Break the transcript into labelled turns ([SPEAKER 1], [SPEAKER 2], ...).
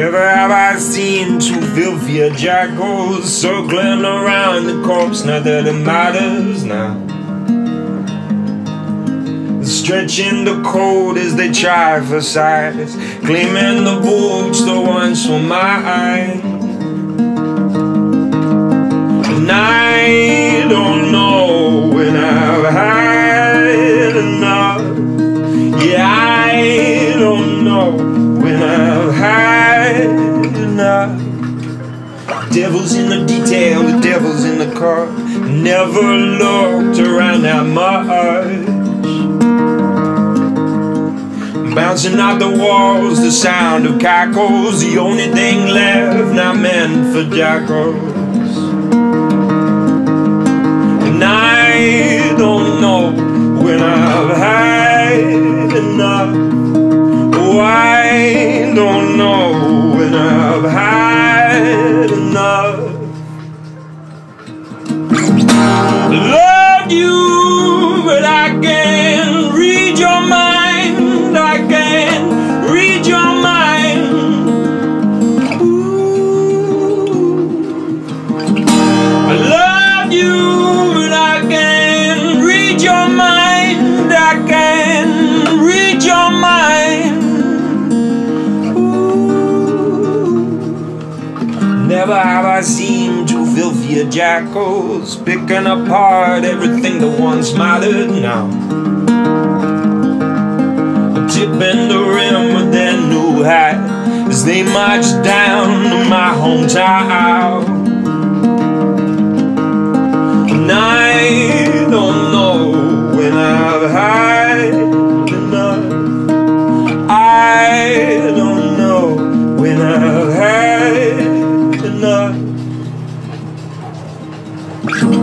[SPEAKER 1] Never have I seen two filthier jackals circling around the corpse, not that it matters now. Stretching the cold as they try for size, claiming the boots that once were mine. And I don't know when I've had enough. Yeah, I don't know when I've had enough. Devil's in the detail, the devil's in the car. Never looked around that much. Bouncing off the walls, the sound of cackles, the only thing left not meant for jackals. And I don't know when I've had enough. Oh, I don't know when I've had enough. Loved you, but I can't read your mind. I can't read your mind. Ooh. I love you, but I can't read your mind. I can't read your mind. Ooh. Never have I seen two filthier jackals picking apart everything that once mattered now. Tipping the rim of their new hat as they march down to my hometown. And I don't know when I've had enough. I don't know when I've had enough.